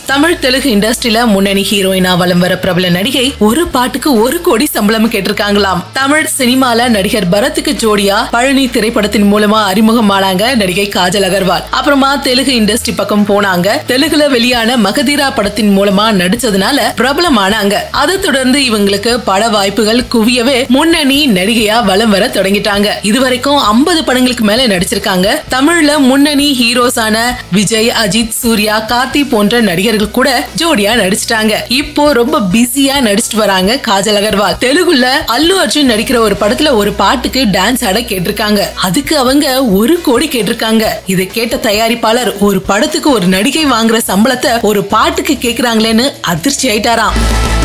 தமிழ் தெலுங்கு இண்டஸ்ட்ரியில முன்னணி ஹீரோயினா வலம் வர பிரபல நடிகை ஒரு பாட்டுக்கு 1 கோடி சம்பளம் கேட்டிருக்காங்களாம். தமிழ் சினிமால நடிகர் பரத்துக்கு ஜோடியா பழனி திரைப்படத்தின் மூலமா அறிமுகமானாங்க நடிகை காஜல் அகர்வால். அப்புறமா தெலுங்கு இண்டஸ்ட்ரி பக்கம் போனாங்க. தெலுங்குல வெளியான மகதீரா படத்தின் மூலமா நடிச்சதுனால பிரபலமானாங்க. அதை தொடர்ந்து இவங்களுக்கு பட வாய்ப்புகள் குவியவே முன்னணி நடிகையா வலம் வர தொடங்கிட்டாங்க. இதுவரைக்கும் 50 படங்களுக்கு மேல நடிச்சிருக்காங்க. தமிழ்ல முன்னணி ஹீரோஸான விஜய், அஜித், சூர்யா, கார்த்தி போன்ற நடிகர்கள் கூட ஜோடியா நடிச்சிட்டாங்க. இப்போ ரொம்ப பிஸியா நடிச்சிட்டு வராங்க காஜல் அகர்வால். தெலுங்குல அல்லு அர்ஜுன் நடிக்கிற ஒரு படத்துல ஒரு பாட்டுக்கு டான்ஸ் ஆட கேட்டிருக்காங்க. அதுக்கு அவங்க 1 கோடி கேட்டிருக்காங்க. இதை கேட்ட தயாரிப்பாளர் ஒரு படத்துக்கு ஒரு நடிகை வாங்குற சம்பளத்தை ஒரு பாட்டுக்கு கேக்குறாங்களேன்னு அதிர்ச்சி ஆயிட்டாராம்.